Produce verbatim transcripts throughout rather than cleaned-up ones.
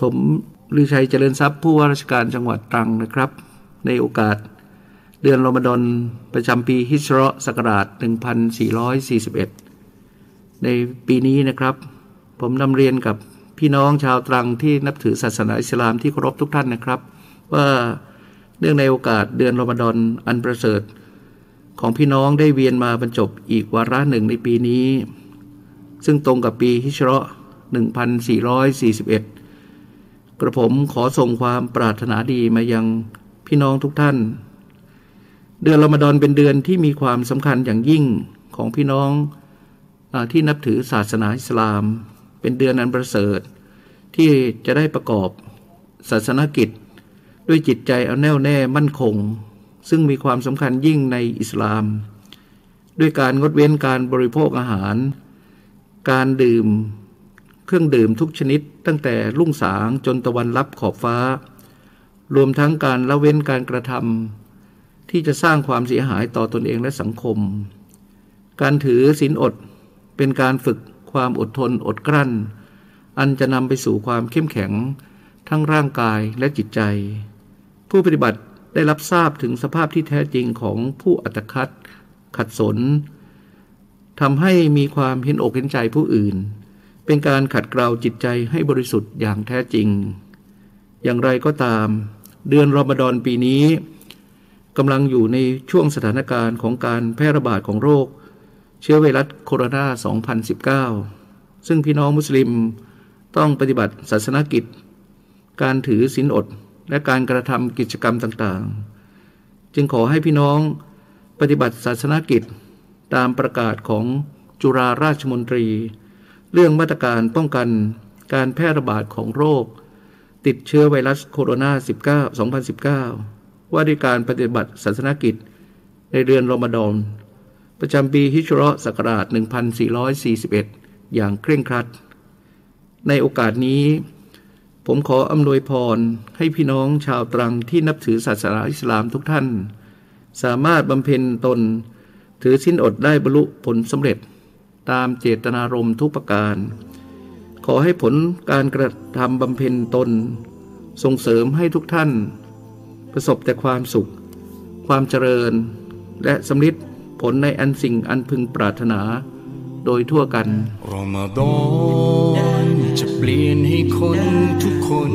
ผมลือชัยเจริญทรัพย์ผู้ว่าราชการจังหวัดตรังนะครับในโอกาสเดือนรอมฎอนประจำปีฮิจเราะห์ศักราชหนึ่งพันสี่ร้อยสี่สิบเอ็ดในปีนี้นะครับผมนำเรียนกับพี่น้องชาวตรังที่นับถือศาสนาอิสลามที่เคารพทุกท่านนะครับว่าเนื่องในโอกาสเดือนรอมฎอนอันประเสริฐของพี่น้องได้เวียนมาบรรจบอีกวาระหนึ่งในปีนี้ซึ่งตรงกับปีฮิจเราะห์หนึ่งพันสี่ร้อยสี่สิบเอ็ดกระผมขอส่งความปรารถนาดีมายังพี่น้องทุกท่านเดือนรอมฎอนเป็นเดือนที่มีความสำคัญอย่างยิ่งของพี่น้องที่นับถือศาสนาอิสลามเป็นเดือนอันประเสริฐที่จะได้ประกอบศาสนกิจด้วยจิตใจเอาแน่วแน่มั่นคงซึ่งมีความสำคัญยิ่งในอิสลามด้วยการงดเว้นการบริโภคอาหารการดื่มเครื่องดื่มทุกชนิดตั้งแต่รุ่งสางจนตะวันลับขอบฟ้ารวมทั้งการละเว้นการกระทำที่จะสร้างความเสียหายต่อตนเองและสังคมการถือศีลอดเป็นการฝึกความอดทนอดกลั้นอันจะนำไปสู่ความเข้มแข็งทั้งร่างกายและจิตใจผู้ปฏิบัติได้รับทราบถึงสภาพที่แท้จริงของผู้อัตคัดขัดสนทำให้มีความเห็นอกเห็นใจผู้อื่นเป็นการขัดเกลาจิตใจให้บริสุทธิ์อย่างแท้จริงอย่างไรก็ตามเดือนรอมฎอนปีนี้กำลังอยู่ในช่วงสถานการณ์ของการแพร่ระบาดของโรคเชื้อไวรัสโคโรนา สองพันสิบเก้า ซึ่งพี่น้องมุสลิมต้องปฏิบัติศาสนกิจการถือศีลอดและการกระทำกิจกรรมต่างๆจึงขอให้พี่น้องปฏิบัติศาสนกิจตามประกาศของจุฬาราชมนตรีเรื่องมาตรการป้องกันการแพร่ระบาดของโรคติดเชื้อไวรัสโคโรนา สิบเก้า สองพันสิบเก้า ว่าด้วยการปฏิบัติศาสนกิจในเดือนรอมฎอนประจำปีฮิจเราะห์ศักราชหนึ่งพันสี่ร้อยสี่สิบเอ็ดอย่างเคร่งครัดในโอกาสนี้ผมขออำนวยพรให้พี่น้องชาวตรังที่นับถือศาสนาอิสลามทุกท่านสามารถบำเพ็ญตนถือศีลอดได้บรรลุผลสำเร็จตามเจตนารมณ์ทุกประการขอให้ผลการกระทำบำเพ็ญตนส่งเสริมให้ทุกท่านประสบแต่ความสุขความเจริญและสำลิดผลในอันสิ่งอันพึงปรารถนาโดยทั่วกันรอมฎอนจะเปลี่ยนให้คนทุกคน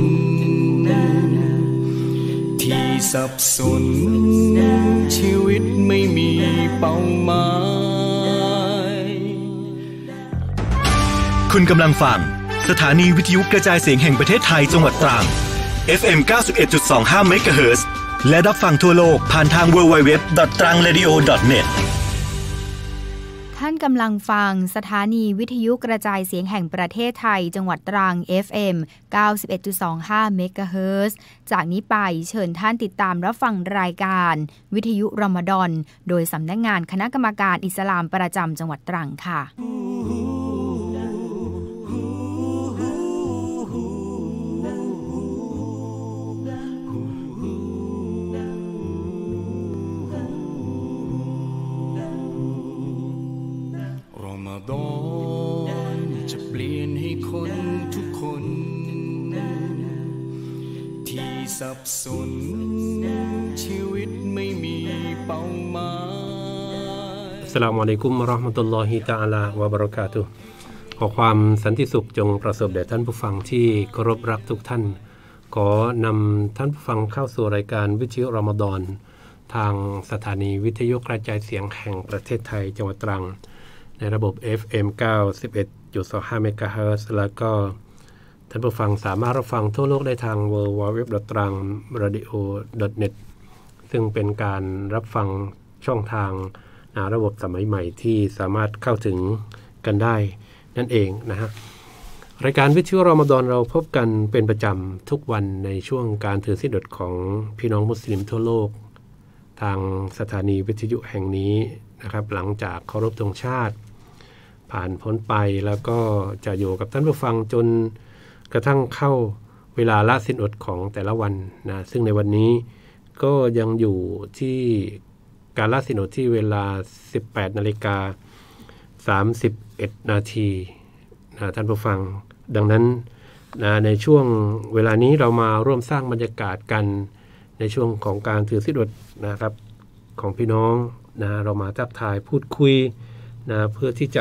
ที่สับสนชีวิตไม่มีเป้าหมายคุณกำลังฟังสถานีวิทยุกระจายเสียงแห่งประเทศไทยจังหวัดตรัง เอฟ เอ็ม เก้าสิบเอ็ดจุดสองห้า เมกะเฮิรตซ์และรับฟังทั่วโลกผ่านทาง ดับเบิลยู ดับเบิลยู ดับเบิลยู ดอท ตรังเรดิโอ ดอท เน็ตท่านกำลังฟังสถานีวิทยุกระจายเสียงแห่งประเทศไทยจังหวัดตรัง เอฟ เอ็ม เก้าสิบเอ็ดจุดสองห้า เมกะเฮิรตซ์ จากนี้ไปเชิญท่านติดตามรับฟังรายการวิทยุรอมฎอนโดยสำนักงานคณะกรรมการอิสลามประจำจังหวัดตรังค่ะรอมฎอนจะเปลี่ยนให้คนทุกคนที่สับสนชีวิตไม่มีเป้าหมายอัสสลามุอะลัยกุมวะเราะห์มะตุลลอฮิตะอาลาวะบะเราะกาตุฮ์ขอความสันติสุขจงประสบแด่ท่านผู้ฟังที่เคารพรักทุกท่านขอนำท่านผู้ฟังเข้าสู่รายการวิทยุรอมฎอนทางสถานีวิทยุกระจายเสียงแห่งประเทศไทยจังหวัดตรังในระบบ เอฟ เอ็ม เก้าสิบเอ็ดจุดสองห้า เมกะเฮิรตซ์ แล้วก็ท่านผู้ฟังสามารถรับฟังทั่วโลกได้ทาง ดับเบิลยู ดับเบิลยู ดับเบิลยู ดอท ตรังเรดิโอ ดอท เน็ต ซึ่งเป็นการรับฟังช่องทางระบบสมัยใหม่ที่สามารถเข้าถึงกันได้นั่นเองนะฮะรายการวิทยุรอมฎอนเราพบกันเป็นประจำทุกวันในช่วงการถือศีลอดของพี่น้องมุสลิมทั่วโลกทางสถานีวิทยุแห่งนี้นะครับหลังจากเคารพธงชาติผ่านพ้นไปแล้วก็จะอยู่กับท่านผู้ฟังจนกระทั่งเข้าเวลาละศีลอดของแต่ละวันนะซึ่งในวันนี้ก็ยังอยู่ที่การละศีลอดที่เวลา สิบแปดนาฬิกาสามสิบเอ็ดนาทีนะท่านผู้ฟังดังนั้นนะในช่วงเวลานี้เรามาร่วมสร้างบรรยากาศกันในช่วงของการถือศีลอดนะครับของพี่น้องนะเรามาทักทายพูดคุยนะเพื่อที่จะ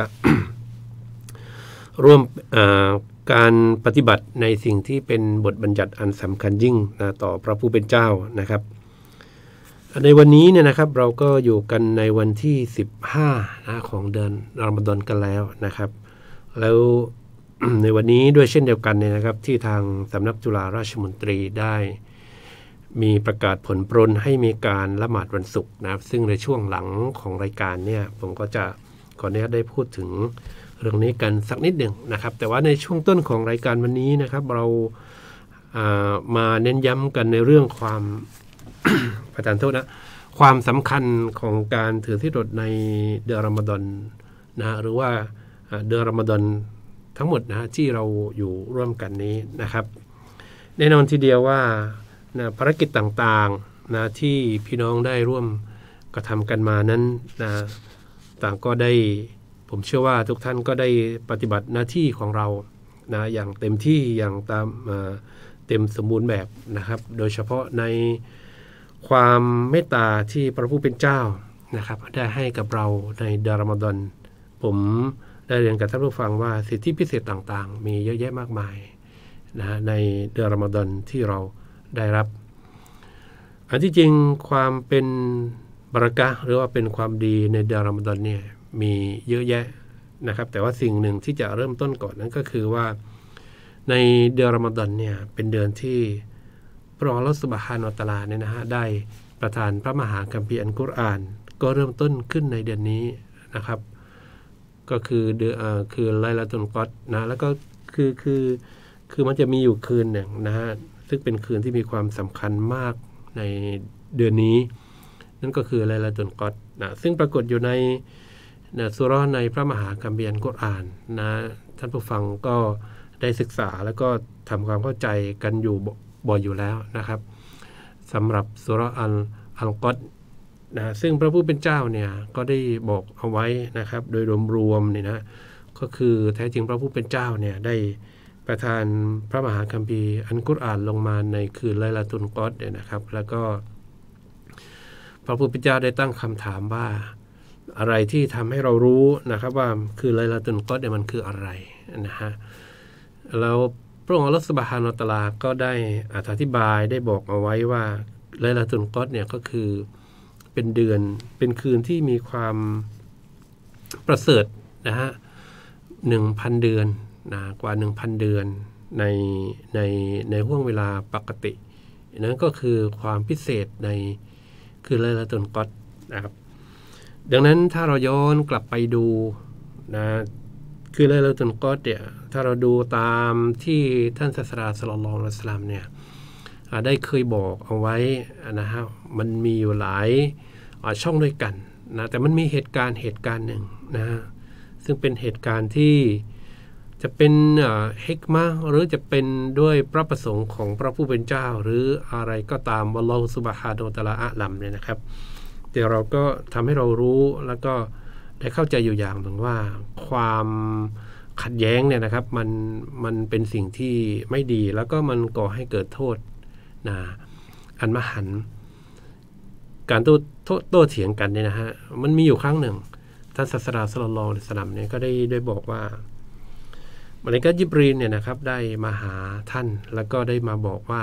ร่วมการปฏิบัติในสิ่งที่เป็นบทบัญญัติอันสำคัญยิ่งนะต่อพระผู้เป็นเจ้านะครับในวันนี้เนี่ยนะครับเราก็อยู่กันในวันที่สิบห้านะของเดือนรอมฎอนกันแล้วนะครับแล้ว ในวันนี้ด้วยเช่นเดียวกันเนี่ยนะครับที่ทางสำนักจุฬาราชมนตรีได้มีประกาศผลปรนให้มีการละหมาดวันศุกร์นะครับซึ่งในช่วงหลังของรายการเนี่ยผมก็จะขออนุญาตได้พูดถึงเรื่องนี้กันสักนิดหนึ่งนะครับแต่ว่าในช่วงต้นของรายการวันนี้นะครับเราามาเน้นย้ำกันในเรื่องความ ประทานโทษนะความสำคัญของการถือศีลอดในเดือนรอมฎอนนะหรือว่าเดือนรอมฎอนทั้งหมดนะที่เราอยู่ร่วมกันนี้นะครับแน่นอนทีเดียวว่านะภารกิจต่างๆนะที่พี่น้องได้ร่วมกระทำกันมานั้นนะต่างก็ได้ผมเชื่อว่าทุกท่านก็ได้ปฏิบัติหน้าที่ของเรานะอย่างเต็มที่อย่างตามเต็มสมบูรณ์แบบนะครับโดยเฉพาะในความเมตตาที่พระผู้เป็นเจ้านะครับได้ให้กับเราในเดือนรอมฎอนผมได้เรียนกับท่านผู้ฟังว่าสิทธิพิเศษต่างๆมีเยอะแยะมากมายนะในเดือนรอมฎอนที่เราได้รับอันที่จริงความเป็นบารอกะห์หรือว่าเป็นความดีในเดือนรอมฎอนเนี่ยมีเยอะแยะนะครับแต่ว่าสิ่งหนึ่งที่จะเริ่มต้นก่อนนั้นก็คือว่าในเดือนรอมฎอนเนี่ยเป็นเดือนที่พระองค์อัลเลาะห์ซุบฮานะฮูวะตะอาลาเนี่ยนะฮะได้ประทานพระมหาคัมภีร์อัลกุรอานก็เริ่มต้นขึ้นในเดือนนี้นะครับก็คือเดือนอ่าคือไลลาตุลกอดนะแล้วก็คือคือคือมันจะมีอยู่คืนหนึ่งนะฮะซึ่งเป็นคืนที่มีความสำคัญมากในเดือนนี้นั่นก็คือไลลาตุลกอดนะซึ่งปรากฏอยู่ในนะซูเราะห์ในพระมหาคัมภีร์อัลกุรอานนะท่านผู้ฟังก็ได้ศึกษาแล้วก็ทำความเข้าใจกันอยู่บ่อยอยู่แล้วนะครับสำหรับซูเราะห์อัลอัลกอดนะซึ่งพระผู้เป็นเจ้าเนี่ยก็ได้บอกเอาไว้นะครับโดยรวมๆเนี่ยนะก็คือแท้จริงพระผู้เป็นเจ้าเนี่ยได้ประทานพระมหาคัมภีร์อัลกุรอานลงมาในคืนไลลาตุลกอดเนี่ยนะครับแล้วก็พระผู้เป็นเจ้าได้ตั้งคำถามว่าอะไรที่ทำให้เรารู้นะครับว่าคือไลลาตุลกอดเนี่ยมันคืออะไรนะฮะแล้วพระองค์อัลเลาะห์ซุบฮานะฮูวะตะอาลาก็ได้อธิบายได้บอกเอาไว้ว่าไลลาตุลกอดเนี่ยก็คือเป็นเดือนเป็นคืนที่มีความประเสริฐนะฮะ หนึ่งพัน เดือนนะกว่า หนึ่งพัน เดือนในในในห่วงเวลาปกตินั้นก็คือความพิเศษในคือไลลาตุลกอดนะครับดังนั้นถ้าเราย้อนกลับไปดูนะคือไลลาตุลกอดเนี่ยถ้าเราดูตามที่ท่านศาสดาศ็อลลัลลอฮุอะลัยฮิวะซัลลัมเนี่ยได้เคยบอกเอาไว้นะฮะมันมีอยู่หลายช่องด้วยกันนะแต่มันมีเหตุการณ์เหตุการณ์หนึ่งนะซึ่งเป็นเหตุการณ์ที่จะเป็นฮิกมะห์หรือจะเป็นด้วยพระประสงค์ของพระผู้เป็นเจ้าหรืออะไรก็ตามอัลลอฮฺซุบฮานะฮูวะตะอาลาอะลัมเนี่ยนะครับแต่เราก็ทำให้เรารู้แล้วก็ได้เข้าใจอยู่อย่างหนึ่งว่าความขัดแย้งเนี่ยนะครับมันมันเป็นสิ่งที่ไม่ดีแล้วก็มันก่อให้เกิดโทษนะอันมหันต์การโต้โต้เถียงกันเนี่ยนะฮะมันมีอยู่ครั้งหนึ่งท่านศาสดาศ็อลลัลลอฮุอะลัยฮิวะซัลลัมเนี่ยก็ได้ได้บอกว่ามะลาอิกะฮ์ญิบรีลเนี่ยนะครับได้มาหาท่านแล้วก็ได้มาบอกว่า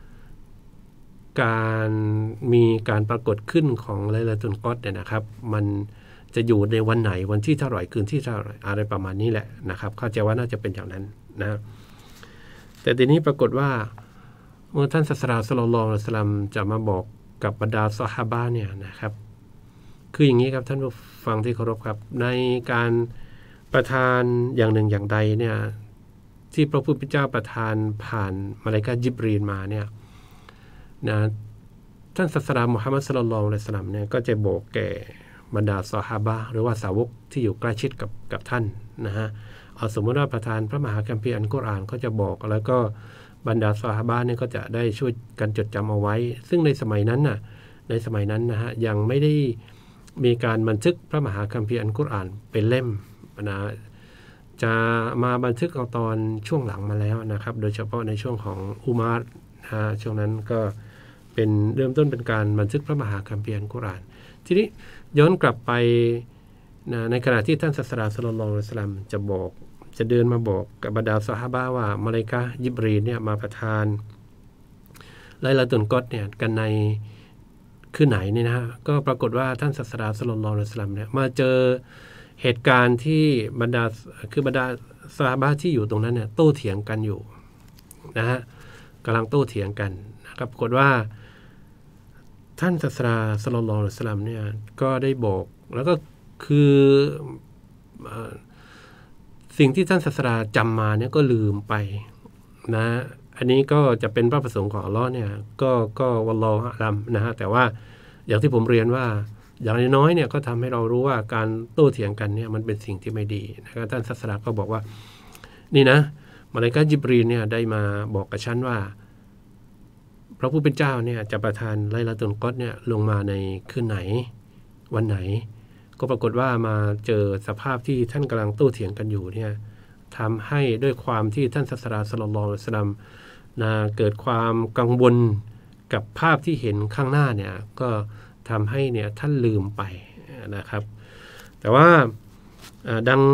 การมีการปรากฏขึ้นของไลลาตุลกอดเนี่ยนะครับมันจะอยู่ในวันไหนวันที่เท่าไหร่คืนที่เท่าไหร่อะไรประมาณนี้แหละนะครับเข้าใจว่าน่าจะเป็นอย่างนั้นนะแต่ทีนี้ปรากฏว่าเมื่อท่านศาสดาศ็อลลัลลอฮุอะลัยฮิวะซัลลัมจะมาบอกกับบรรดาซอฮาบะห์เนี่ยนะครับคืออย่างนี้ครับท่านผู้ฟังที่เคารพครับในการประทานอย่างหนึ่งอย่างใดเนี่ยที่พระผู้เป็นเจ้าประทานผ่านมะลาอิกะฮ์ญิบรีลมาเนี่ยนะท่านศาสดามุฮัมมัดศ็อลลัลลอฮุอะลัยฮิวะซัลลัมเนี่ยก็จะบอกแก่บรรดาซอฮาบะห์หรือว่าสาวกที่อยู่ใกล้ชิดกับกับท่านนะฮะเอาสมมติว่าประทานพระมหาคัมภีร์อัลกุรอานก็จะบอกแล้วก็บรรดาซอฮาบะห์เนี่ยก็จะได้ช่วยกันจดจำเอาไว้ซึ่งในสมัยนั้นน่ะในสมัยนั้นนะฮะยังไม่ได้มีการบันทึกพระมหาคัมภีร์อัลกุรอานเป็นเล่มนะจะมาบันทึกเอาตอนช่วงหลังมาแล้วนะครับโดยเฉพาะในช่วงของอุมาร์นะช่วงนั้นก็เป็นเริ่มต้นเป็นการบันทึกพระมหาคัมภีร์อัลกุรอานทีนี้ย้อนกลับไปนะในขณะที่ท่านศาสดาศ็อลลัลลอฮุอะลัยฮิวะซัลลัมจะบอกจะเดินมาบอกกับบรรดาซอฮาบะห์ว่ามะลาอิกะฮ์ญิบรีลเนี่ยมาประทานไลลาตุลกอดเนี่ยกันในคืนไหนนี่นะฮะก็ปรากฏว่าท่านศาสดาศ็อลลัลลอฮุอะลัยฮิวะซัลลัมเนี่ยมาเจอเหตุการณ์ที่บรรดาคือบรรดาซอฮาบะห์ที่อยู่ตรงนั้นเนี่ยโต้เถียงกันอยู่นะฮะกำลังโต้เถียงกันนะครับปรากฏว่าท่านศาสดาศ็อลลัลลอฮุอะลัยฮิวะซัลลัมเนี่ยก็ได้บอกแล้วก็คือสิ่งที่ท่านศาสดาจำมาเนี่ยก็ลืมไปนะอันนี้ก็จะเป็นพระประสงค์ของอัลเลาะห์เนี่ยก็ก็วัลลอฮุอะลัมนะฮะแต่ว่าอย่างที่ผมเรียนว่าอย่างน้อยเนี่ยก็ทำให้เรารู้ว่าการโต้เถียงกันเนี่ยมันเป็นสิ่งที่ไม่ดีนะครับท่านศาสดาก็บอกว่านี่นะมะลาอิกะฮ์ญิบรีลเนี่ยได้มาบอกกับฉันว่าพระผู้เป็นเจ้าเนี่ยจะประทานไลลาตุลกอดเนี่ยลงมาในคืนไหนวันไหนก็ปรากฏว่ามาเจอสภาพที่ท่านกำลังโต้เถียงกันอยู่เนี่ยทำให้ด้วยความที่ท่านศาสดาศ็อลลัลลอฮุอะลัยฮิวะซัลลัมนะเกิดความกังวลกับภาพที่เห็นข้างหน้าเนี่ยก็ทำให้เนี่ยท่านลืมไปนะครับแต่ว่าดัง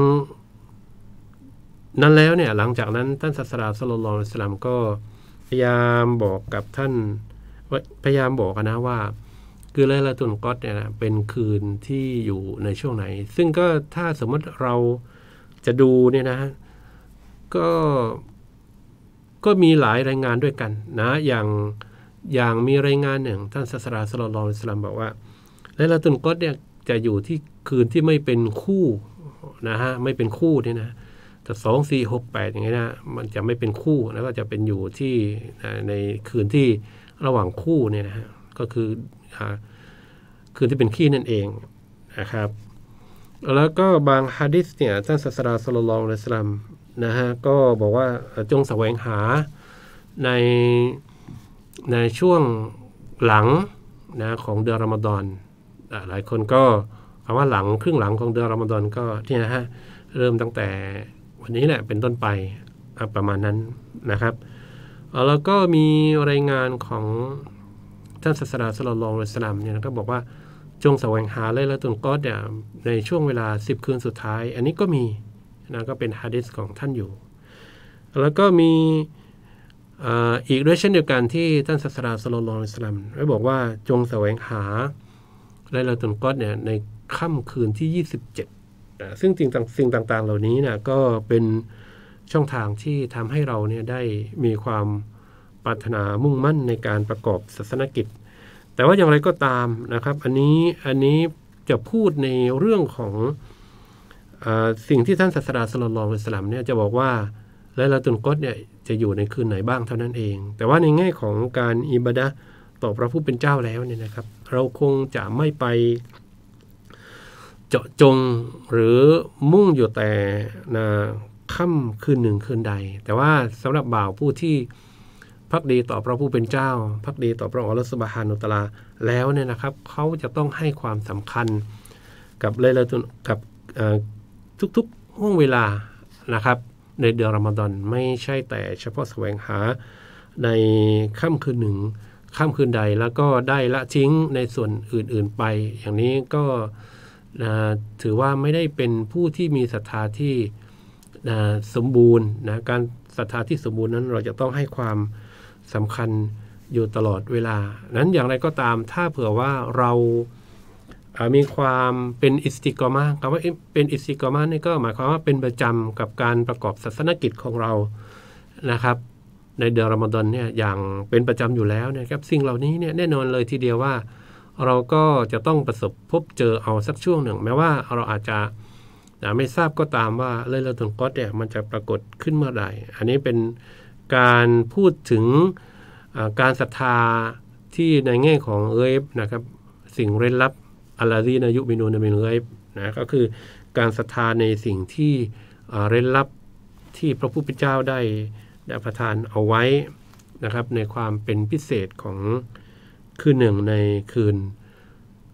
นั้นแล้วเนี่ยหลังจากนั้นท่านศาสดาศ็อลลัลลอฮุอะลัยฮิวะซัลลัมก็พยายามบอกกับท่านพยายามบอกนะว่าคือไลลาตุลกอดเนี่ยนะเป็นคืนที่อยู่ในช่วงไหนซึ่งก็ถ้าสมมติเราจะดูเนี่ยนะก็ก็มีหลายรายงานด้วยกันนะอย่างอย่างมีรายงานหนึ่งท่านศาสดาศ็อลลัลลอฮุอะลัยฮิวะซัลลัมบอกว่าไลลาตุลกอดเนี่ยจะอยู่ที่คืนที่ไม่เป็นคู่นะฮะไม่เป็นคู่เนี่ยนะแต่สองสี่หกแปดอย่างเงี้ยนะมันจะไม่เป็นคู่แล้วก็จะเป็นอยู่ที่ในคืนที่ระหว่างคู่เนี่ยนะฮะก็คือคืนที่เป็นขี้นั่นเองนะครับแล้วก็บางหะดีษเนี่ยท่านศาสดาศ็อลลัลลอฮุอะลัยฮิวะซัลลัมนะฮะก็บอกว่าจงแสวงหาในในช่วงหลังนะของเดือนรอมฎอนหลายคนก็คำว่าหลังครึ่งหลังของเดือนรอมฎอนก็ที่นะฮะเริ่มตั้งแต่วันนี้แหละเป็นต้นไปประมาณนั้นนะครับแล้วก็มีรายงานของท่านศาสดาศ็อลลัลลอฮุอะลัยฮิวะซัลลัมเนี่ยก็บอกว่าจงแสวงหาไลลาตุลกอดเนี่ยในช่วงเวลาสิบคืนสุดท้ายอันนี้ก็มีนะก็เป็นหะดีษของท่านอยู่แล้วก็มีอีกด้วยเช่นเดียวกันที่ท่านศาสดาศ็อลลัลลอฮุอะลัยฮิวะซัลลัมได้บอกว่าจงแสวงหาไลลาตุลกอดเนี่ยในค่ำคืนที่ยี่สิบเจ็ดซึ่งสิ่งต่างสิ่งต่างๆเหล่านี้นะก็เป็นช่องทางที่ทำให้เราเนี่ยได้มีความปรารถนามุ่งมั่นในการประกอบศาสนกิจแต่ว่าอย่างไรก็ตามนะครับอันนี้อันนี้จะพูดในเรื่องของอ่าสิ่งที่ท่านศาสดาศ็อลลัลลอฮุอะลัยฮิวะซัลลัมเนี่ยจะบอกว่าไลลาตุลกอดเนี่ยจะอยู่ในคืนไหนบ้างเท่านั้นเองแต่ว่าในแง่ของการอิบาดะห์ต่อพระผู้เป็นเจ้าแล้วเนี่ยนะครับเราคงจะไม่ไปเจาะจงหรือมุ่งอยู่แต่นะค่ำคืนหนึ่งคืนใดแต่ว่าสำหรับบ่าวผู้ที่ภักดีต่อพระผู้เป็นเจ้าภักดีต่อพระองค์อัลเลาะห์ซุบฮานะฮูวะตะอาลาแล้วเนี่ยนะครับเขาจะต้องให้ความสำคัญกับไลลาตุลกับทุกๆห่วงเวลานะครับในเดือนรอมฎอนไม่ใช่แต่เฉพาะแสวงหาในค่ำคืนหนึ่งค่ำคืนใดแล้วก็ได้ละทิ้งในส่วนอื่นๆไปอย่างนี้ก็ถือว่าไม่ได้เป็นผู้ที่มีศรัทธาที่สมบูรณ์นะการศรัทธาที่สมบูรณ์นั้นเราจะต้องให้ความสำคัญอยู่ตลอดเวลานั้นอย่างไรก็ตามถ้าเผื่อว่าเรามีความเป็นอิสติกอมะห์คำว่าเป็นอิสติกอมะห์นี่ก็หมายความว่าเป็นประจำกับการประกอบศาสนกิจของเรานะครับในเดือนรอมฎอนเนี่ยอย่างเป็นประจำอยู่แล้วนะครับสิ่งเหล่านี้เนี่ยแน่นอนเลยทีเดียวว่าเราก็จะต้องประสบพบเจอเอาสักช่วงหนึ่งแม้ว่าเราอาจจะไม่ทราบก็ตามว่าไลลาตุลกอดเนี่ยมันจะปรากฏขึ้นเมื่อใดอันนี้เป็นการพูดถึงการศรัทธาที่ในแง่ของเอยบนะครับสิ่งเร้นลับอัลลาซีนายุมินูนบิลเอยบนะก็คือการศรัทธาในสิ่งที่เร้นลับที่พระผู้เป็นเจ้าได้ได้ประทานเอาไว้นะครับในความเป็นพิเศษของคืนหนึ่งในคืน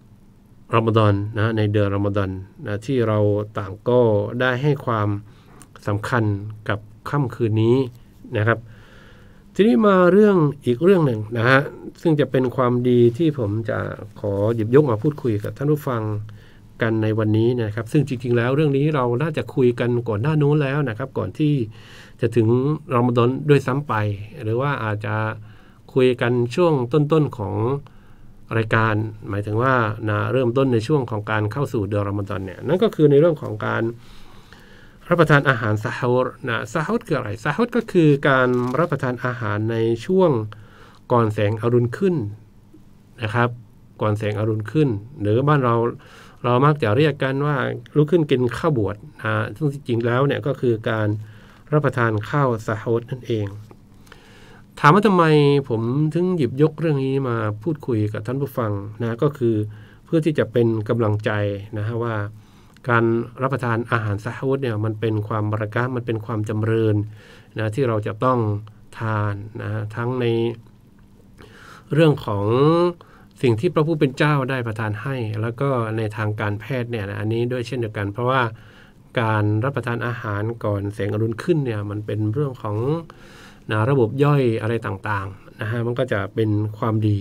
รอมฎอนนะในเดือนรอมฎอนนะที่เราต่างก็ได้ให้ความสำคัญกับค่ำคืนนี้นะครับทีนี้มาเรื่องอีกเรื่องหนึ่งนะฮะซึ่งจะเป็นความดีที่ผมจะขอหยิบยกมาพูดคุยกับท่านผู้ฟังกันในวันนี้นะครับซึ่งจริงๆแล้วเรื่องนี้เราน่าจะคุยกันก่อนหน้านู้นแล้วนะครับก่อนที่จะถึงรอมฎอนด้วยซ้ำไปหรือว่าอาจจะคุยกันช่วงต้นๆของรายการหมายถึงว่านะเริ่มต้นในช่วงของการเข้าสู่เดือนรอมฎอนเนี่ยนั่นก็คือในเรื่องของการรับประทานอาหารซะฮูรนะซะฮูรคืออะไรซะฮูรก็คือการรับประทานอาหารในช่วงก่อนแสงอรุณขึ้นนะครับก่อนแสงอรุณขึ้นหรือบ้านเราเรามักจะเรียกกันว่าลุกขึ้นกินข้าวบวชนะซึ่งจริงๆแล้วเนี่ยก็คือการรับประทานข้าวซะฮูรนั่นเองถามว่าทำไมผมถึงหยิบยกเรื่องนี้มาพูดคุยกับท่านผู้ฟังนะก็คือเพื่อที่จะเป็นกำลังใจนะฮะว่าการรับประทานอาหารซะฮูรเนี่ยมันเป็นความบารอกะห์มันเป็นความจำเริญนะที่เราจะต้องทานนะทั้งในเรื่องของสิ่งที่พระผู้เป็นเจ้าได้ประทานให้แล้วก็ในทางการแพทย์เนี่ยนะอันนี้ด้วยเช่นเดียวกันเพราะว่าการรับประทานอาหารก่อนแสงอรุณขึ้นเนี่ยมันเป็นเรื่องของนะระบบย่อยอะไรต่างๆนะฮะมันก็จะเป็นความดี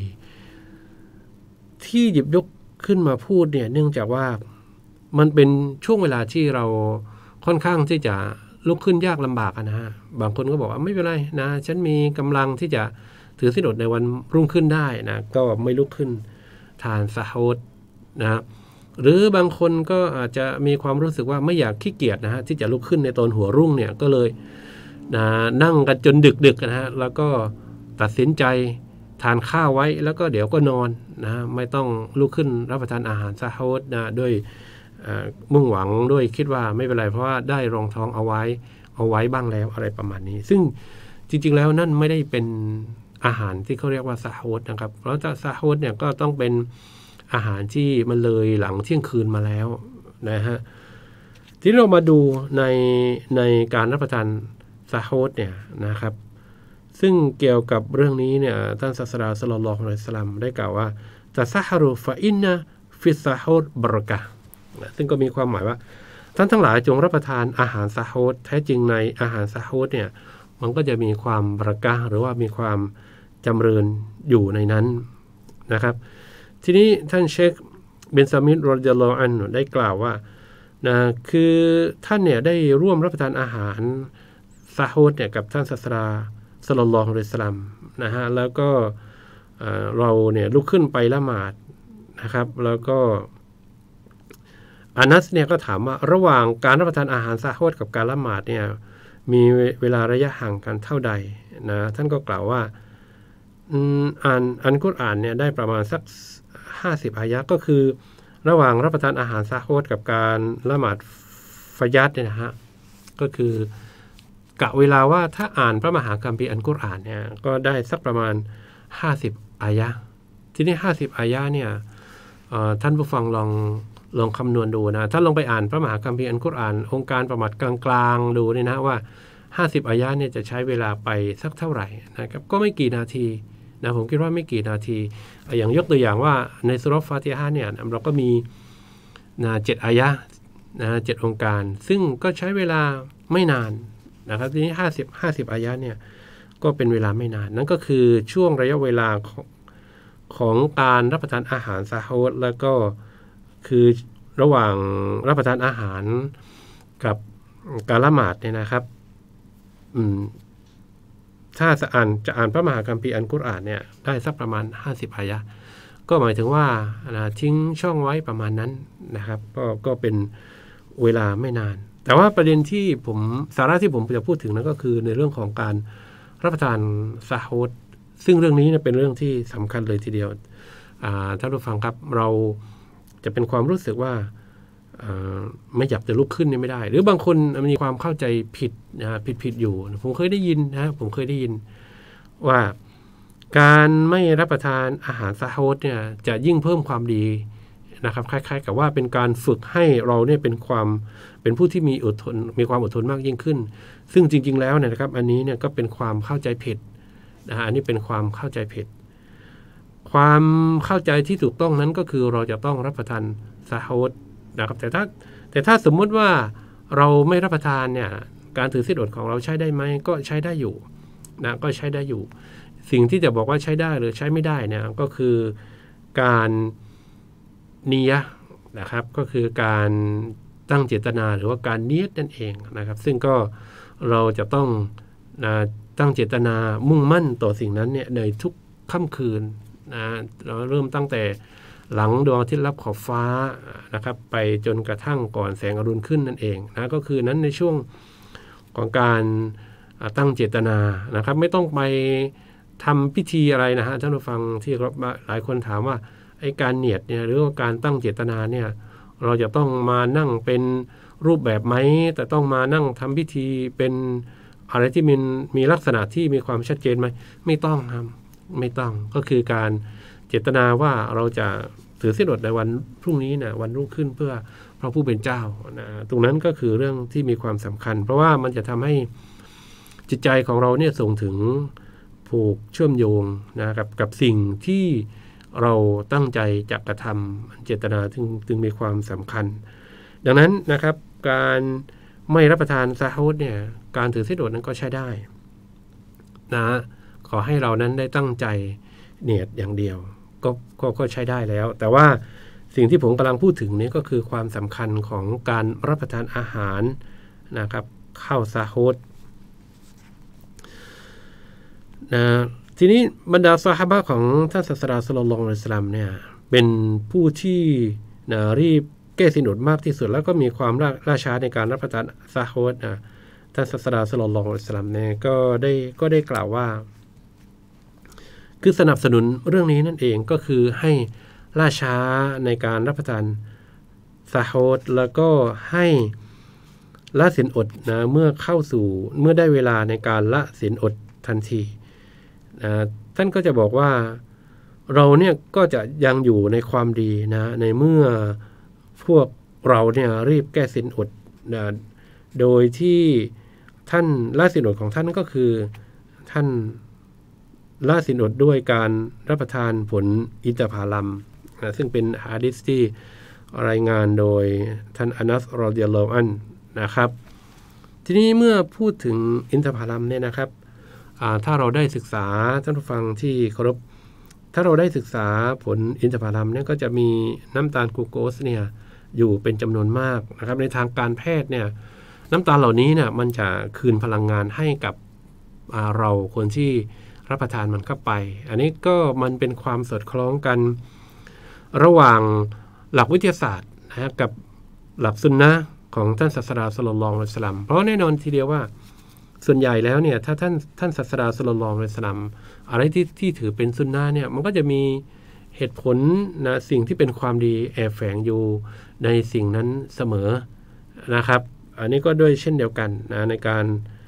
ที่หยิบยกขึ้นมาพูดเนี่ยเนื่องจากว่ามันเป็นช่วงเวลาที่เราค่อนข้างที่จะลุกขึ้นยากลำบากนะฮะบางคนก็บอกว่าไม่เป็นไรนะฉันมีกำลังที่จะถือศีลอดในวันรุ่งขึ้นได้นะก็ไม่ลุกขึ้นทานซะฮูรนะหรือบางคนก็อาจจะมีความรู้สึกว่าไม่อยากขี้เกียจนะฮะที่จะลุกขึ้นในตอนหัวรุ่งเนี่ยก็เลยนะนั่งกันจนดึกๆนะฮะแล้วก็ตัดสินใจทานข้าวไว้แล้วก็เดี๋ยวก็นอนนะไม่ต้องลุกขึ้นรับประทานอาหารซะฮูรนะด้วยมุ่งหวังด้วยคิดว่าไม่เป็นไรเพราะว่าได้รองท้องเอาไว้เอาไว้บ้างแล้วอะไรประมาณนี้ซึ่งจริงๆแล้วนั่นไม่ได้เป็นอาหารที่เขาเรียกว่าซะฮูรนะครับเพราะซะฮูรเนี่ยก็ต้องเป็นอาหารที่มันเลยหลังเที่ยงคืนมาแล้วนะฮะที่เรามาดูในในการรับประทานซะฮูรเนี่ยนะครับซึ่งเกี่ยวกับเรื่องนี้เนี่ยท่านศาสดาศ็อลลัลลอฮุอะลัยฮิวะซัลลัมได้กล่าวว่าตะซะฮารุฟะอินนะฟิซะฮูรบะเราะกะฮ์ซึ่งก็มีความหมายว่าท่านทั้งหลายจงรับประทานอาหารซะฮูรแท้จริงในอาหารซะฮูรเนี่ยมันก็จะมีความบะเราะกะฮ์หรือว่ามีความจำเริญอยู่ในนั้นนะครับทีนี้ท่านเชคเบนซามิดรอฎิยัลลอฮุอันฮุได้กล่าวว่านะคือท่านเนี่ยได้ร่วมรับประทานอาหารซะฮูรเนี่ยกับท่านศาสดาศ็อลลัลลอฮุอะลัยฮิวะซัลลัมนะฮะแล้วก็เราเนี่ยลุกขึ้นไปละหมาดนะครับแล้วก็อานัสเนี่ยก็ถามว่าระหว่างการรับประทานอาหารซะฮูรกับการละหมาดเนี่ยมีเวลาระยะห่างกันเท่าใดนะท่านก็กล่าวว่าอ่านอัลกุรอานเนี่ยได้ประมาณสักห้าสิบอายะห์ก็คือระหว่างรับประทานอาหารซะฮูรกับการละหมาดฟะญัรเนี่ยนะฮะก็คือกะเวลาว่าถ้าอ่านพระมหาคัมภีร์อัลกุรอานเนี่ยก็ได้สักประมาณห้าสิบอายะห์ทีนี้ห้าสิบอายะห์เนี่ยท่านผู้ฟังลองลองคำนวณดูนะถ้าลองไปอ่านพระมหาคัมภีร์อัลกุรอานองค์การประมาทกลางๆดูเนี่ยนะว่าห้าสิบอายะห์เนี่ยจะใช้เวลาไปสักเท่าไหร่นะครับก็ไม่กี่นาทีนะผมคิดว่าไม่กี่นาทีอย่างยกตัวอย่างว่าในซูเราะห์ฟาติฮะห์เนี่ยเราก็มีนะเจ็ดอายะห์นะเจ็ดองค์การซึ่งก็ใช้เวลาไม่นานนะครับทีนี้ห้าสิบ ห้าสิบอายะห์เนี่ยก็เป็นเวลาไม่นานนั่นก็คือช่วงระยะเวลาของของการรับประทานอาหารซะฮูรแล้วก็คือระหว่างรับประทานอาหารกับการละหมาดเนี่ยนะครับอืมถ้าจะอ่านจะอ่านพระมหาคัมภีร์อัลกุรอานเนี่ยได้สักประมาณห้าสิบอายะห์ก็หมายถึงว่านะทิ้งช่องไว้ประมาณนั้นนะครับก็ก็เป็นเวลาไม่นานแต่ว่าประเด็นที่ผมสาระที่ผมจะพูดถึงนั้นก็คือในเรื่องของการรับประทานซะฮูรซึ่งเรื่องนี้เนี่ยเป็นเรื่องที่สำคัญเลยทีเดียวท่านผู้ฟังครับเราจะเป็นความรู้สึกว่าไม่อยากจะลุกขึ้นนี่ไม่ได้หรือบางคนมีความเข้าใจผิดนะผิดผิดอยู่ผมเคยได้ยินนะผมเคยได้ยินว่าการไม่รับประทานอาหารซะฮูรเนี่ยจะยิ่งเพิ่มความดีนะครับคล้ายๆกับว่าเป็นการฝึกให้เราเนี่ยเป็นความเป็นผู้ที่มีอดทนมีความอดทนมากยิ่งขึ้นซึ่งจริงๆแล้วเนี่ยนะครับอันนี้เนี่ยก็เป็นความเข้าใจผิดนะฮะอันนี้เป็นความเข้าใจผิดความเข้าใจที่ถูกต้องนั้นก็คือเราจะต้องรับประทานซะฮูรนะครับแต่ถ้าแต่ถ้าสมมุติว่าเราไม่รับประทานเนี่ยการถือศีลอดของเราใช้ได้ไหมก็ใช้ได้อยู่นะก็ใช้ได้อยู่สิ่งที่จะบอกว่าใช้ได้หรือใช้ไม่ได้เนี่ยก็คือการนิยะนะครับก็คือการตั้งเจตนาหรือว่าการเนียดนั่นเองนะครับซึ่งก็เราจะต้องนะตั้งเจตนามุ่งมั่นต่อสิ่งนั้นเนี่ยในทุกค่ำคืนนะเราเริ่มตั้งแต่หลังดวงอาทิตย์ลับขอบฟ้านะครับไปจนกระทั่งก่อนแสงอรุณขึ้นนั่นเองนะก็คือนั้นในช่วงของการตั้งเจตนานะครับไม่ต้องไปทำพิธีอะไรนะฮะท่านผู้ฟังที่หลายคนถามว่าไอ้การเนียดเนี่ยหรือว่าการตั้งเจตนาเนี่ยเราจะต้องมานั่งเป็นรูปแบบไหมแต่ต้องมานั่งทำพิธีเป็นอะไรที่มีมีลักษณะที่มีความชัดเจนไหมไม่ต้องครับไม่ต้องก็คือการเจตนาว่าเราจะถือศีลอดในวันพรุ่งนี้นะวันรุ่งขึ้นเพื่อพระผู้เป็นเจ้านะตรงนั้นก็คือเรื่องที่มีความสำคัญเพราะว่ามันจะทำให้จิตใจของเราเนี่ยส่งถึงผูกเชื่อมโยงนะครับกับสิ่งที่เราตั้งใจจะกระทำเจตนาถึงจึงมีความสำคัญดังนั้นนะครับการไม่รับประทานซาฮูดเนี่ยการถือศีลอดนั้นก็ใช้ได้นะขอให้เรานั้นได้ตั้งใจเนียดอย่างเดียวก็ก็ก็ใช้ได้แล้วแต่ว่าสิ่งที่ผมกำลังพูดถึงนี้ก็คือความสำคัญของการรับประทานอาหารนะครับข้าวซาฮูดนะทีนี้บรรดาซอฮาบะห์ของท่านศาสดาศ็อลลัลลอฮุอะลัยฮิวะซัลลัมเนี่ยเป็นผู้ที่นะรีบแก้ศีลอดมากที่สุดแล้วก็มีความล่าช้าในการรับประทานซาฮูดนะท่านศาสดาศ็อลลัลลอฮุอะลัยฮิวะซัลลัมเนี่ยก็ได้ก็ได้กล่าวว่าคือสนับสนุนเรื่องนี้นั่นเองก็คือให้ล่าช้าในการรับประทานซาฮูดแล้วก็ให้ละศีลอดนะเมื่อเข้าสู่เมื่อได้เวลาในการละศีลอดทันทีท่านก็จะบอกว่าเราเนี่ยก็จะยังอยู่ในความดีนะในเมื่อพวกเราเนี่ยรีบแก้ศีลอดนะโดยที่ท่านละศีลอดของท่านก็คือท่านละศีลอดด้วยการรับประทานผลอินทผลัมนะซึ่งเป็นหะดีษที่รายงานโดยท่านอานัสรอฎิยัลลอฮุอันฮุนะครับทีนี้เมื่อพูดถึงอินทผลัมเนี่ยนะครับถ้าเราได้ศึกษาท่านผู้ฟังที่เคารพถ้าเราได้ศึกษาผลอินทผลัมเนี่ยก็จะมีน้ำตาลกลูโคสเนี่ยอยู่เป็นจำนวนมากนะครับในทางการแพทย์เนี่ยน้ำตาลเหล่านี้เนี่ยมันจะคืนพลังงานให้กับเราคนที่รับประทานมันเข้าไปอันนี้ก็มันเป็นความสอดคล้องกันระหว่างหลักวิทยาศาสตร์นะกับหลักซุนนะห์ของท่านศาสดาศ็อลลัลลอฮุอะลัยฮิวะซัลลัมเพราะแน่นอนทีเดียวว่าส่วนใหญ่แล้วเนี่ยถ้าท่านท่านศาสดาศ็อลลัลลอฮุอะลัยฮิวะซัลลัมอะไรที่ที่ถือเป็นซุนนะห์เนี่ยมันก็จะมีเหตุผลนะสิ่งที่เป็นความดีแอบแฝงอยู่ในสิ่งนั้นเสมอนะครับอันนี้ก็ด้วยเช่นเดียวกันนะในการ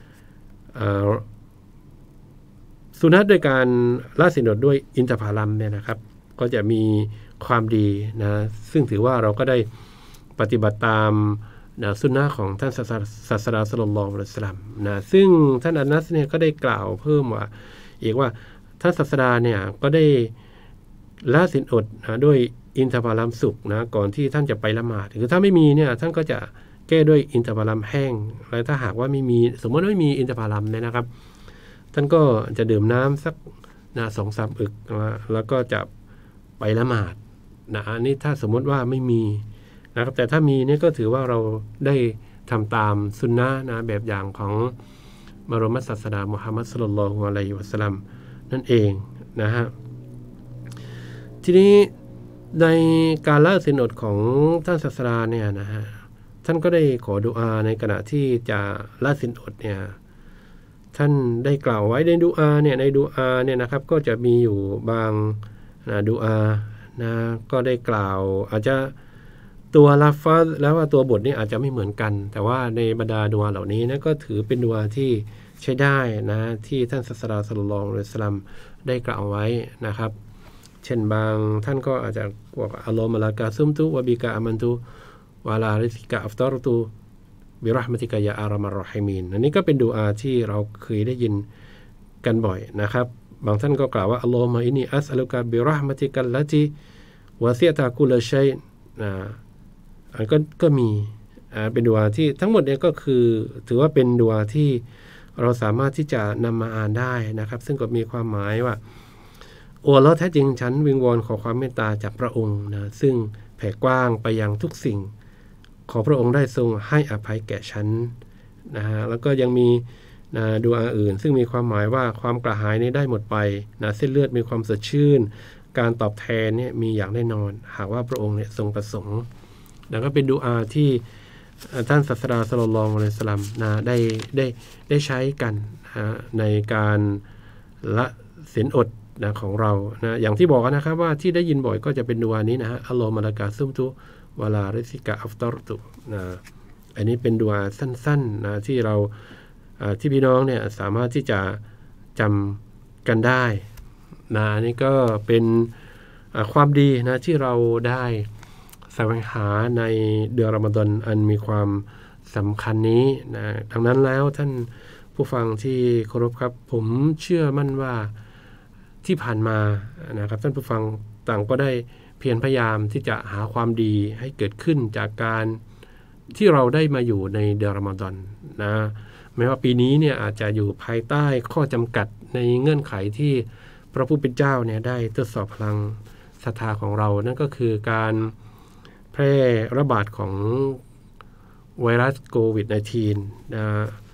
สุนัตด้วยการละศีลอดด้วยอินทผลัมเนี่ยนะครับก็จะมีความดีนะซึ่งถือว่าเราก็ได้ปฏิบัติตามนะสุนนะของท่านศาสดาศ็อลลัลลอฮุอะลัยฮิวะซัลลัมนะซึ่งท่านอานัสเนี่ยก็ได้กล่าวเพิ่มว่าอีกว่าท่านศาสดาเนี่ยก็ได้ละศีลอดนะด้วยอินทผลัมสุกนะก่อนที่ท่านจะไปละหมาดคือถ้าไม่มีเนี่ยท่านก็จะแก้ด้วยอินทผลัมแห้งและถ้าหากว่าไม่มีสมมติว่าไม่มีอินทผลัมเนี่ยนะครับท่านก็จะดื่มน้ำสักนะสองสามอึกนะแล้วก็จะไปละหมาดนะอันนี้ถ้าสมมติว่าไม่มีนะครับแต่ถ้ามีเนี่ยก็ถือว่าเราได้ทำตามซุนนะห์นะแบบอย่างของบรมศาสดามุฮัมมัดศ็อลลัลลอฮุอะลัยฮิวะซัลลัมนั่นเองนะฮะทีนี้ในการละศีลอดของท่านศาสดาเนี่ยนะฮะท่านก็ได้ขอดุอาในขณะที่จะละศีลอดเนี่ยท่านได้กล่าวไว้ในดุอาเนี่ยในดุอาเนี่ยนะครับก็จะมีอยู่บางนะดุอานะก็ได้กล่าวอาจจะตัวลาฟาซแล้วว่าตัวบทนี้อาจจะไม่เหมือนกันแต่ว่าในบรรดาดุอาเหล่านี้นะก็ถือเป็นดุอาที่ใช้ได้นะที่ท่านศาสดาศ็อลลัลลอฮุอะลัยฮิวะซัลลัมได้กล่าวไว้นะครับเช่นบางท่านก็อาจจะบอกอัลลอฮุมะลากะซุมตุวะบิกะอามันตุวะลาริซิกะอัฟตอรตุบิเราะห์มะติกะยาอัรฮัมมัรเราะฮีมีนอันนี้ก็เป็นดุอาที่เราเคยได้ยินกันบ่อยนะครับบางท่านก็กล่าวว่าอัลลอฮุมะอินนีอัสอะลุกะบิเราะห์มะติกัลลติวะซิอะตะกุลชัยนะอันก็ก็มีอ่าเป็นดุอาที่ทั้งหมดเนี่ยก็คือถือว่าเป็นดุอาที่เราสามารถที่จะนำมาอ่านได้นะครับซึ่งก็มีความหมายว่าโอ้แล้วแท้จริงฉันวิงวอนขอความเมตตาจากพระองค์นะซึ่งแผ่กว้างไปยังทุกสิ่งขอพระองค์ได้ทรงให้อภัยแก่ฉันนะฮะแล้วก็ยังมีนะดุอาอื่นซึ่งมีความหมายว่าความกระหายนี้ได้หมดไปนะเส้นเลือดมีความสดชื่นการตอบแทนเนี่ยมีอย่างแน่นอนหากว่าพระองค์เนี่ยทรงประสงค์แล้วก็เป็นดุอาที่ท่านศาสดาศ็อลลัลลอฮุอะลัยฮิวะซัลลัมนะได้ได้ได้ใช้กันนะในการละศีลอดนะของเรานะอย่างที่บอกนะครับว่าที่ได้ยินบ่อยก็จะเป็นดุอานี้นะฮะอัลลอฮุมะลากาซุมตุวะลาริซิกะอัฟตอรตุนะอันนี้เป็นดุอาสั้นๆนะที่เราที่พี่น้องเนี่ยสามารถที่จะจำกันได้นะนี่ก็เป็นความดีนะที่เราได้แสวงหาในเดือนรอมฎอนอันมีความสำคัญนี้นะดังนั้นแล้วท่านผู้ฟังที่เคารพครับผมเชื่อมั่นว่าที่ผ่านมานะครับท่านผู้ฟังต่างก็ได้เพียรพยายามที่จะหาความดีให้เกิดขึ้นจากการที่เราได้มาอยู่ในเดือนรอมฎอนนะแม้ว่าปีนี้เนี่ยอาจจะอยู่ภายใต้ข้อจำกัดในเงื่อนไขที่พระผู้เป็นเจ้าเนี่ยได้ทดสอบพลังศรัทธาของเรานั่นก็คือการแพร่ระบาดของไวรัสโควิด สิบเก้า นะ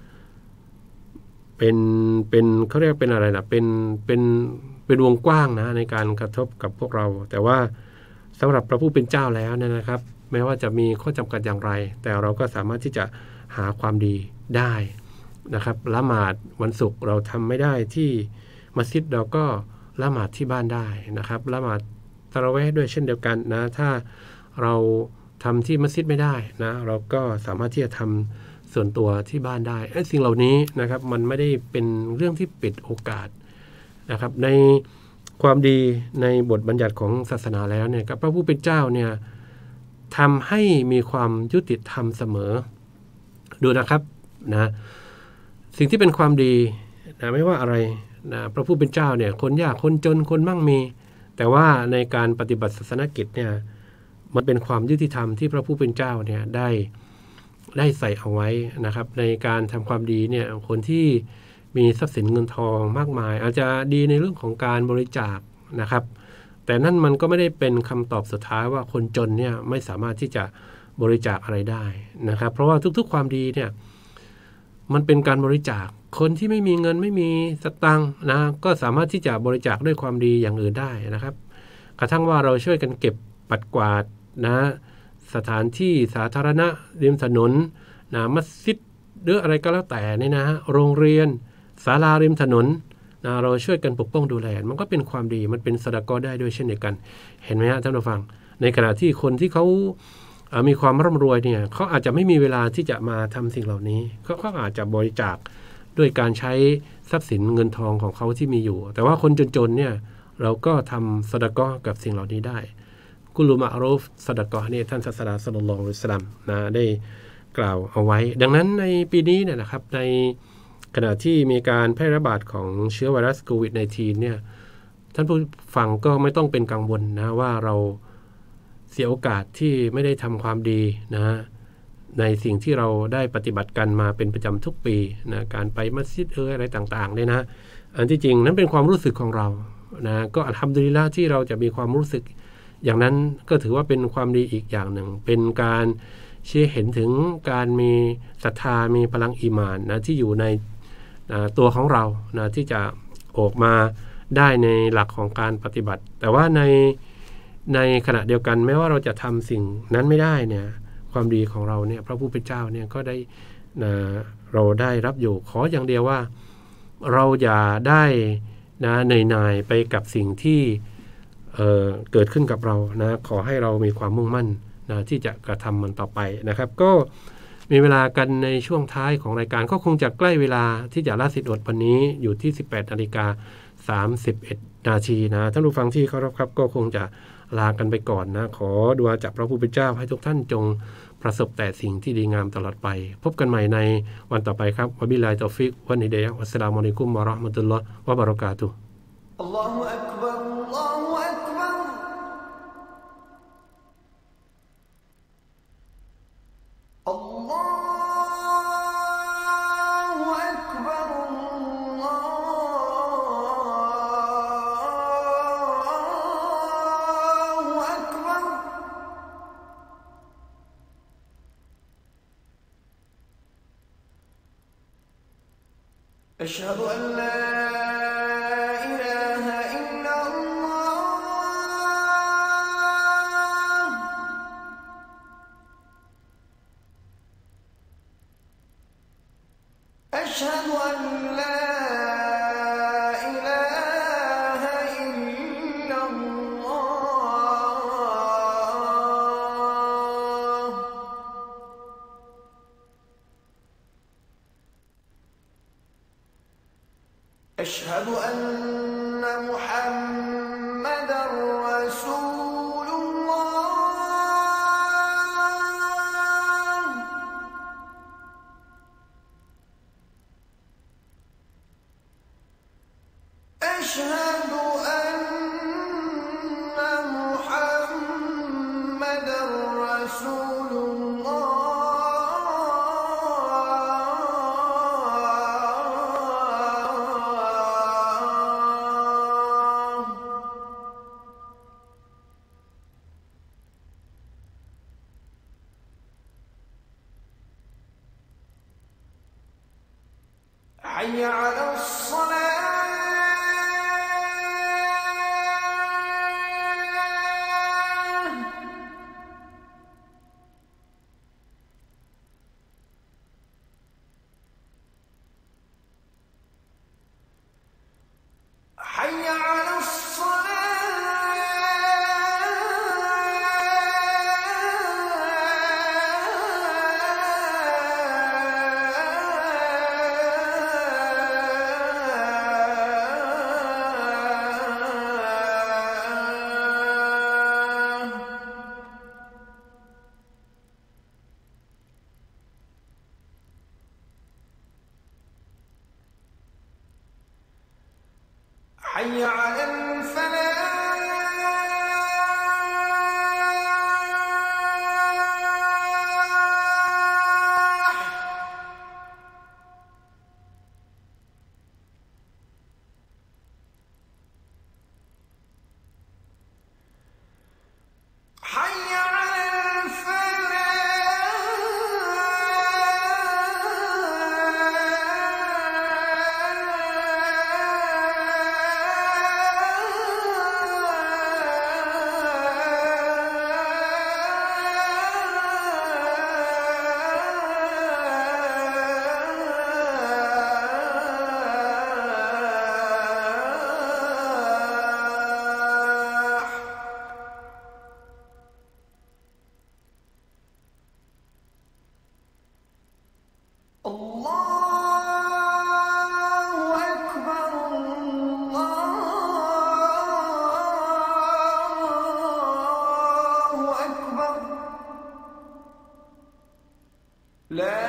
เป็นเป็นเขาเรียกเป็นอะไรนะเป็นเป็นเป็นวงกว้างนะในการกระทบกับพวกเราแต่ว่าสำหรับพระผู้เป็นเจ้าแล้วเนี่ยนะครับแม้ว่าจะมีข้อจำกัดอย่างไรแต่เราก็สามารถที่จะหาความดีได้นะครับละหมาดวันศุกร์เราทำไม่ได้ที่มัสยิดเราก็ละหมาดที่บ้านได้นะครับละหมาดตะเราะเวห์ด้วยเช่นเดียวกันนะถ้าเราทำที่มัสยิดไม่ได้นะเราก็สามารถที่จะทำส่วนตัวที่บ้านได้ไอ้สิ่งเหล่านี้นะครับมันไม่ได้เป็นเรื่องที่ปิดโอกาสนะครับในความดีในบทบัญญัติของศาสนาแล้วเนี่ยกับพระผู้เป็นเจ้าเนี่ยทำให้มีความยุติธรรมเสมอดูนะครับนะสิ่งที่เป็นความดีนะไม่ว่าอะไรนะพระผู้เป็นเจ้าเนี่ยคนยากคนจนคนมั่งมีแต่ว่าในการปฏิบัติศาสนกิจเนี่ยมันเป็นความยุติธรรมที่พระผู้เป็นเจ้าเนี่ยได้ได้ใส่เอาไว้นะครับในการทำความดีเนี่ยคนที่มีทรัพย์สินเงินทองมากมายอาจจะดีในเรื่องของการบริจาคนะครับแต่นั่นมันก็ไม่ได้เป็นคำตอบสุดท้ายว่าคนจนเนี่ยไม่สามารถที่จะบริจาคอะไรได้นะครับเพราะว่าทุกๆความดีเนี่ยมันเป็นการบริจาคคนที่ไม่มีเงินไม่มีสตังค์นะก็สามารถที่จะบริจาคด้วยความดีอย่างอื่นได้นะครับกระทั่งว่าเราช่วยกันเก็บปัดกวาดนะสถานที่สาธารณะริมถนนนะมัสยิดหรืออะไรก็แล้วแต่นี่นะโรงเรียนศาลาริมถนนนะเราช่วยกันปกป้องดูแลมันก็เป็นความดีมันเป็นซะดะกอฮ์ได้ด้วยเช่นเดียวกันเห็นไหมฮะท่านผู้ฟังในขณะที่คนที่เขามีความร่ำรวยเนี่ยเขาอาจจะไม่มีเวลาที่จะมาทำสิ่งเหล่านี้เขาเขาอาจจะบริจาคด้วยการใช้ทรัพย์สินเงินทองของเขาที่มีอยู่แต่ว่าคนจนๆเนี่ยเราก็ทำซะดะกอฮ์กับสิ่งเหล่านี้ได้กุลุมะรูฟซะดะกอฮ์นี่ท่านศาสดาศ็อลลัลลอฮุอะลัยฮิวะซัลลัมนะได้กล่าวเอาไว้ดังนั้นในปีนี้เนี่ยนะครับในขณะที่มีการแพร่ระบาดของเชื้อไวรัสโควิด สิบเก้า เนี่ยท่านผู้ฟังก็ไม่ต้องเป็นกังวลนะว่าเราเสียโอกาสที่ไม่ได้ทำความดีนะในสิ่งที่เราได้ปฏิบัติกันมาเป็นประจำทุกปีนะการไปมัสยิดเอออะไรต่างๆเนี่ยนะอันที่จริงนั้นเป็นความรู้สึกของเรานะก็อัลฮัมดุลิลละห์ที่เราจะมีความรู้สึกอย่างนั้นก็ถือว่าเป็นความดีอีกอย่างหนึ่งเป็นการชี้เห็นถึงการมีศรัทธามีพลังอีหม่านนะที่อยู่ในตัวของเรานะที่จะออกมาได้ในหลักของการปฏิบัติแต่ว่าในในขณะเดียวกันแม้ว่าเราจะทำสิ่งนั้นไม่ได้เนี่ยความดีของเราเนี่ยพระผู้เป็นเจ้าเนี่ยก็ได้นะเราได้รับอยู่ขออย่างเดียวว่าเราอย่าได้นะเหนื่อยหน่ายไปกับสิ่งที่เอ่อเกิดขึ้นกับเรานะขอให้เรามีความมุ่งมั่นนะที่จะกระทำมันต่อไปนะครับก็มีเวลากันในช่วงท้ายของรายการก็คงจะใกล้เวลาที่จะละศีลอดวันนี้อยู่ที่ สิบแปดนาฬิกาสามสิบเอ็ดนาทีนะท่านผู้ฟังที่เคารพครับก็คงจะลากันไปก่อนนะขอดุอาจากพระผู้เป็นเจ้าให้ทุกท่านจงประสบแต่สิ่งที่ดีงามตลอดไปพบกันใหม่ในวันต่อไปครับวะบิลลาฮิตอฟิกวันฮิดายะฮ์วัสสลามุอะลัยกุมวะเราะห์มะตุลลอฮ์วะบะเราะกาตุฮ์อัลลอฮุอักบัรอัลลอฮุอักบัรอัล أشهد أن لا إله إلا الله أشهد أن لا إله إلا الله أشهد أن محمدًا رسول الله أشهد أن محمدًا رسول الله حي على الصلاة حي على حي على الفلاح حي على الله أكبر الله أكبر لا